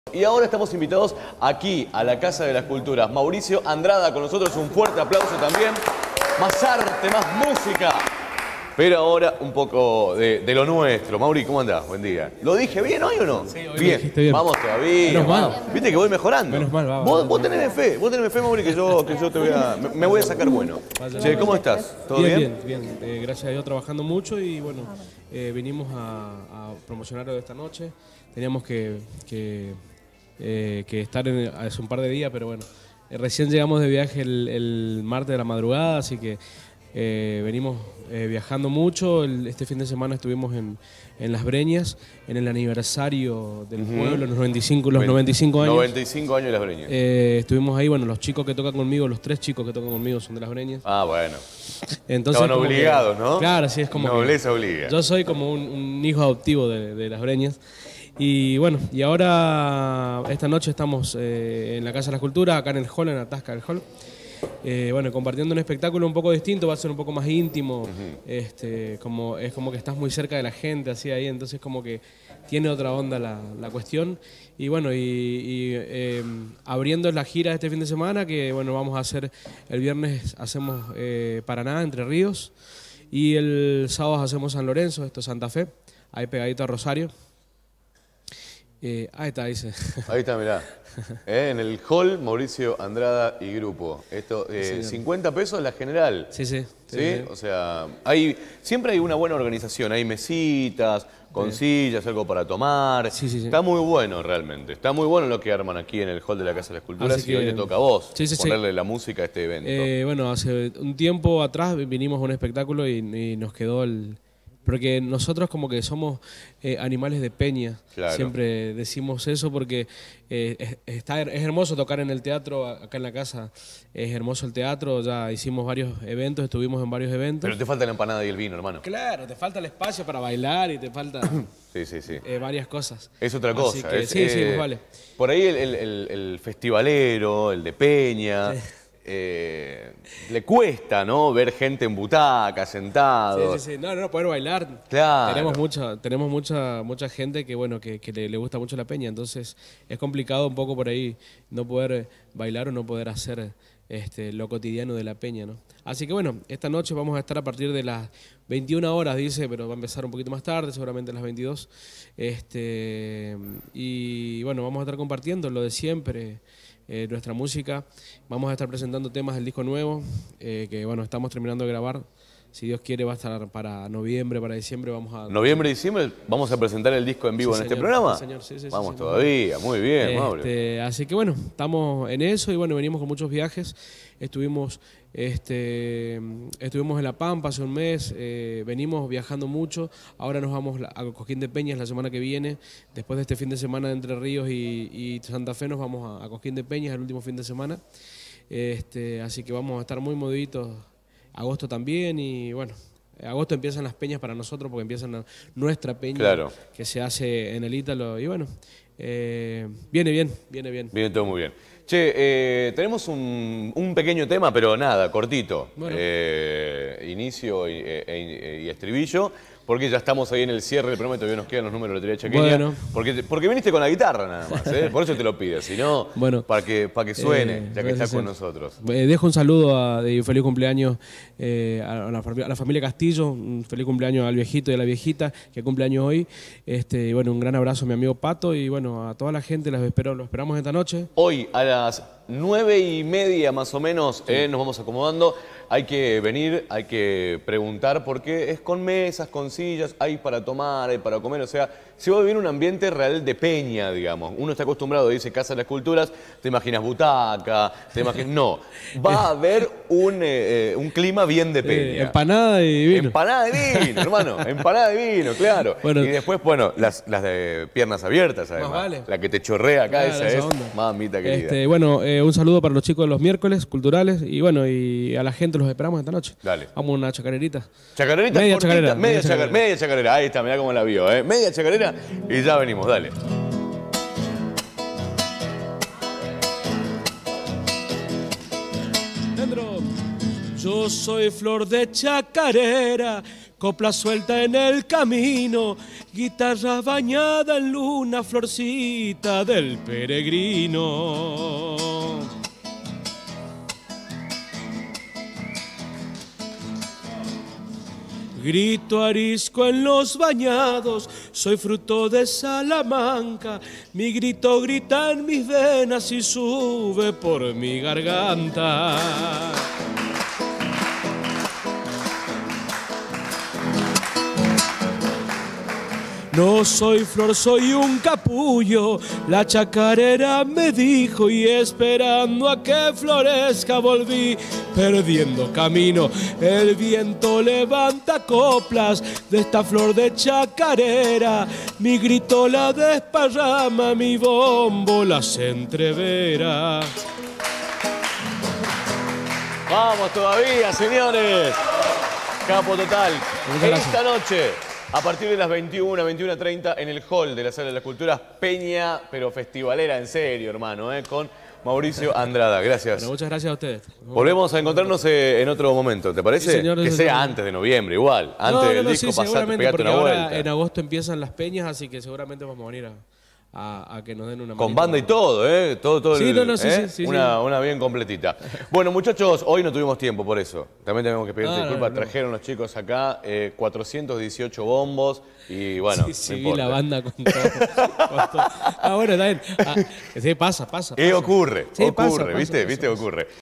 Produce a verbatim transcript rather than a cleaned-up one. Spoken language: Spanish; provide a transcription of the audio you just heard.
Y ahora estamos invitados aquí a la Casa de las Culturas. Mauricio Andrada con nosotros, un fuerte aplauso también. Más arte, más música. Pero ahora un poco de, de lo nuestro. Mauri, ¿cómo andás? Buen día. ¿Lo dije bien hoy o no? Sí, hoy bien. lo bien. Vamos todavía. Menos mal. Vamos. Viste que voy mejorando. Menos mal, vamos. Vos, vos tenés fe, vos tenés fe, Mauri, que yo, que yo te voy a, me, me voy a sacar bueno. Che, ¿cómo estás? ¿Todo bien? Bien, bien, bien. Eh, gracias a Dios trabajando mucho y bueno, eh, venimos a, a promocionarlo de esta noche. Teníamos que, que, eh, que estar en, hace un par de días, pero bueno, eh, recién llegamos de viaje el, el martes de la madrugada, así que eh, venimos eh, viajando mucho. El, este fin de semana estuvimos en, en Las Breñas, en el aniversario del Uh-huh. pueblo, los noventa y cinco, los noventa y cinco años. noventa y cinco años de Las Breñas. Eh, estuvimos ahí, bueno, los chicos que tocan conmigo, los tres chicos que tocan conmigo son de Las Breñas. Ah, bueno. Entonces, Estaban obligados, que, ¿no? Claro, sí, es como Nobleza que obliga. yo soy como un, un hijo adoptivo de, de Las Breñas. Y bueno, y ahora esta noche estamos eh, en la Casa de las Culturas, acá en el hall, en la Tasca del hall. Eh, bueno, compartiendo un espectáculo un poco distinto, va a ser un poco más íntimo, uh-huh. este, como, es como que estás muy cerca de la gente, así ahí, entonces como que tiene otra onda la, la cuestión. Y bueno, y, y eh, abriendo la gira de este fin de semana, que bueno, vamos a hacer, el viernes hacemos eh, Paraná, Entre Ríos, y el sábado hacemos San Lorenzo, esto es Santa Fe, ahí pegadito a Rosario. Eh, ahí está, dice. Ahí está, mirá. Eh, en el hall, Mauricio Andrada y grupo. Esto, eh, sí, cincuenta pesos la general. Sí, sí. ¿Sí? ¿Sí? O sea, hay, siempre hay una buena organización. Hay mesitas, con sí. sillas, algo para tomar. Sí, sí, sí. Está muy bueno realmente. Está muy bueno lo que arman aquí en el hall de la Casa de las Culturas. Así y que, hoy te toca a vos sí, sí, ponerle sí. la música a este evento. Eh, bueno, hace un tiempo atrás vinimos a un espectáculo y, y nos quedó el... Porque nosotros como que somos eh, animales de peña, claro. Siempre decimos eso porque eh, es, está, es hermoso tocar en el teatro, acá en la casa es hermoso el teatro, ya hicimos varios eventos, estuvimos en varios eventos. Pero te falta la empanada y el vino, hermano. Claro, te falta el espacio para bailar y te falta sí, sí, sí. Eh, varias cosas. Es otra cosa. Que, es, sí, eh, sí, pues vale. Por ahí el, el, el, el festivalero, el de peña... Sí. Eh, le cuesta, ¿no? Ver gente en butaca, sentado. Sí, sí, sí. No, no, poder bailar. Claro. Tenemos mucha, tenemos mucha, mucha gente que, bueno, que, que le, le gusta mucho la peña, entonces es complicado un poco por ahí no poder bailar o no poder hacer este, lo cotidiano de la peña, ¿no? Así que bueno, esta noche vamos a estar a partir de las veintiuna horas, dice, pero va a empezar un poquito más tarde, seguramente a las veintidós. Este, y bueno, vamos a estar compartiendo lo de siempre. Eh, nuestra música, vamos a estar presentando temas del disco nuevo, eh, que bueno, estamos terminando de grabar, si Dios quiere va a estar para noviembre, para diciembre, vamos a... Noviembre, diciembre, ¿vamos a presentar el disco en vivo sí, en señor, este programa? Sí, señor, sí, sí, vamos sí, todavía, muy bien, este, Mauro. Así que bueno, estamos en eso y bueno, venimos con muchos viajes, estuvimos, este, estuvimos en La Pampa hace un mes, eh, venimos viajando mucho, ahora nos vamos a Cosquín de Peñas la semana que viene, después de este fin de semana de Entre Ríos y, y Santa Fe nos vamos a, a Cosquín de Peñas el último fin de semana, este, así que vamos a estar muy moviditos, agosto también y bueno, agosto empiezan las peñas para nosotros porque empiezan a, nuestra peña claro. que se hace en el Ítalo y bueno, eh, viene bien, viene bien. Viene todo muy bien. Che, eh, tenemos un, un pequeño tema, pero nada, cortito. Bueno. Eh, inicio y, e, y estribillo, porque ya estamos ahí en el cierre del programa y todavía nos quedan los números de Lotería Chaqueña. Bueno. Porque, porque viniste con la guitarra nada más, ¿eh? Por eso te lo pido, si no, bueno, para que, para que suene, eh, ya que estás con nosotros. Eh, dejo un saludo a, de feliz cumpleaños eh, a, la, a la familia Castillo, un feliz cumpleaños al viejito y a la viejita que cumpleaños hoy. Este, y bueno, un gran abrazo a mi amigo Pato y bueno, a toda la gente, las espero, lo esperamos esta noche. Hoy a las nueve y media más o menos sí. eh, nos vamos acomodando. Hay que venir, hay que preguntar porque es con mesas, con sillas, hay para tomar, hay para comer, o sea, se va a vivir un ambiente real de peña, digamos. Uno está acostumbrado, dice Casa de las Culturas, te imaginas butaca, te imaginas... No, va a haber un, eh, un clima bien de peña. Eh, empanada y vino. Empanada de vino, hermano, empanada de vino, claro. Bueno, y después, bueno, las, las de piernas abiertas, además. Vale. La que te chorrea acá, claro, esa, esa es, onda. Mamita querida. Este, bueno, eh, un saludo para los chicos de los miércoles culturales y bueno, y a la gente los esperamos esta noche. Dale. Vamos a una chacarerita. Chacarerita, media cortita, chacarera. Media, media, chacarera. chacarera. media chacarera. Ahí está, mirá cómo la vio, ¿eh? Media chacarera y ya venimos, dale. Dentro. Yo soy flor de chacarera, copla suelta en el camino, guitarra bañada en luna, florcita del peregrino. Grito arisco en los bañados, soy fruto de Salamanca. Mi grito grita en mis venas y sube por mi garganta. No soy flor, soy un capullo, la chacarera me dijo, y esperando a que florezca volví perdiendo camino. El viento levanta coplas de esta flor de chacarera, mi grito la desparrama, mi bombo las entrevera. Vamos todavía, señores. Capo total. Esta noche, a partir de las veintiuna, veintiuna treinta, en el hall de la Sala de las Culturas, Peña, pero festivalera en serio, hermano, ¿eh? Con Mauricio Andrada. Gracias. Bueno, muchas gracias a ustedes. Volvemos a encontrarnos eh, en otro momento, ¿te parece? Sí, señor, que sí, sea señor. antes de noviembre, igual. Antes no, no, del no, disco, sí, pasate, pegate porque una ahora vuelta. en agosto empiezan las peñas, así que seguramente vamos a venir a, a, a que nos den una Con manita. banda y todo, ¿eh? Todo, todo Sí, el, no, no, sí, ¿eh? sí, sí, una, sí. una bien completita. Bueno, muchachos, hoy no tuvimos tiempo por eso. También tenemos que pedirte Ah, disculpas. no, no. Trajeron los chicos acá eh, cuatrocientos dieciocho bombos y bueno, Sí, sí, no vi importa. la banda con todo. con todo. Ah, bueno, está bien. Ah, sí, pasa, pasa. ¿Qué pasa. ocurre? Sí, ocurre, pasa, pasa, ¿viste? pasa, ¿Viste? pasa. Ocurre.